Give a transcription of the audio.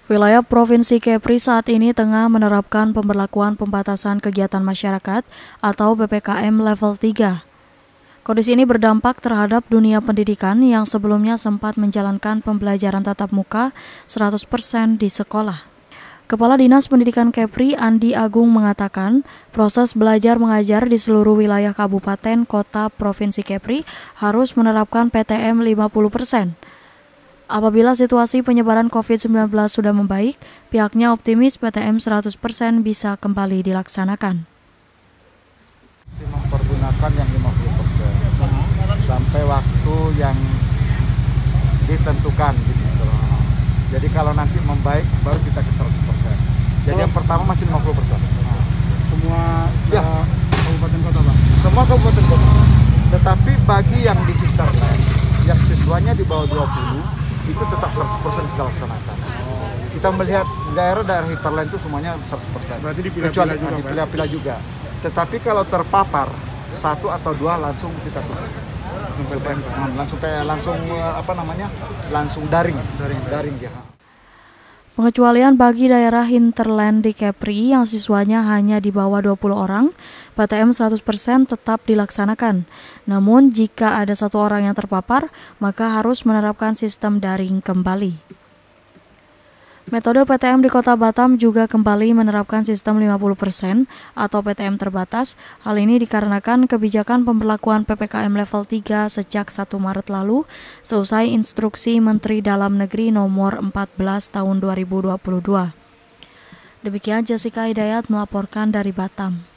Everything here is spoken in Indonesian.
Wilayah Provinsi Kepri saat ini tengah menerapkan pemberlakuan pembatasan kegiatan masyarakat atau PPKM level 3. Kondisi ini berdampak terhadap dunia pendidikan yang sebelumnya sempat menjalankan pembelajaran tatap muka 100% di sekolah. Kepala Dinas Pendidikan Kepri, Andi Agung, mengatakan proses belajar mengajar di seluruh wilayah kabupaten kota Provinsi Kepri harus menerapkan PTM 50%. Apabila situasi penyebaran COVID-19 sudah membaik, pihaknya optimis PTM 100% bisa kembali dilaksanakan. Mempergunakan yang 50% sampai waktu yang ditentukan gitu. Jadi kalau nanti membaik baru kita ke 100%. Jadi yang pertama masih 50%. Semua ya. Kabupaten kota, Pak? Semua kabupaten kota. Tetapi bagi yang di hinterland, yang siswanya di bawah 20, itu tetap 100% kita laksanakan. Kita melihat daerah-daerah hinterland itu semuanya 100%. Berarti dipilah-pilah juga. Tetapi kalau terpapar satu atau dua langsung kita tutup. Langsung daring ya. Pengecualian bagi daerah hinterland di Kepri yang siswanya hanya di bawah 20 orang, PTM 100% tetap dilaksanakan. Namun jika ada satu orang yang terpapar, maka harus menerapkan sistem daring kembali. Metode PTM di Kota Batam juga kembali menerapkan sistem 50% atau PTM terbatas. Hal ini dikarenakan kebijakan pemberlakuan PPKM level 3 sejak 1 Maret lalu, seusai instruksi Menteri Dalam Negeri nomor 14 tahun 2022. Demikian Jessica Hidayat melaporkan dari Batam.